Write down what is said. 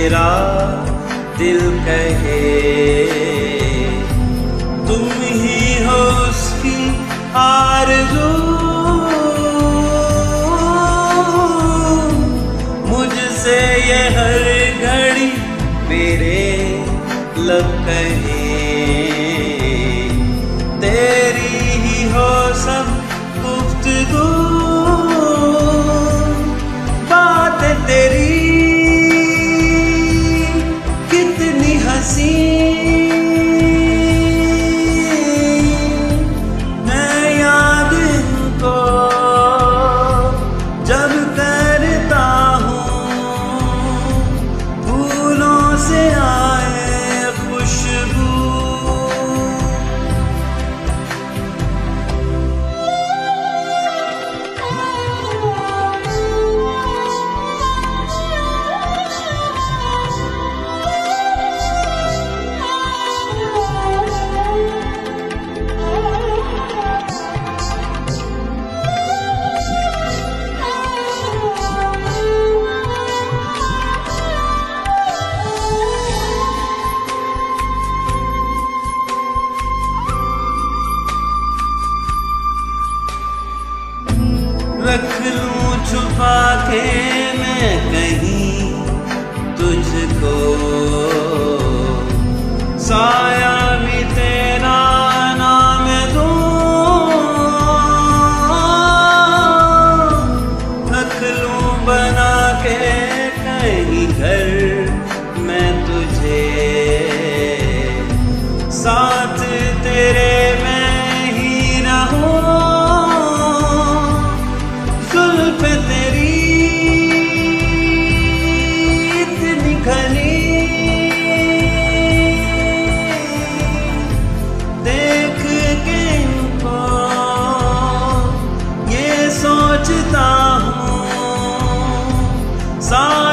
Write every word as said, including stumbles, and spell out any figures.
मेरा दिल कहे, तुम ही हो उसकी आरज़ू, मुझसे ये हर घड़ी मेरे लब कहे, तेरी ही हो सब गुफ्तगू, बात तेरी कितनी हंसी, मैं याद इनको जब करता हूँ, फूलों से आए खुशबू। रख लूं छुपा के मैं कहीं तुझको, साया भी तेरा नाम दूं, रख लूं बना के कहीं घर मैं तुझे, साथ तेरे मैं ही रहूं, तेरी इतनी घनी, देख के इनको ये सोचता हूँ,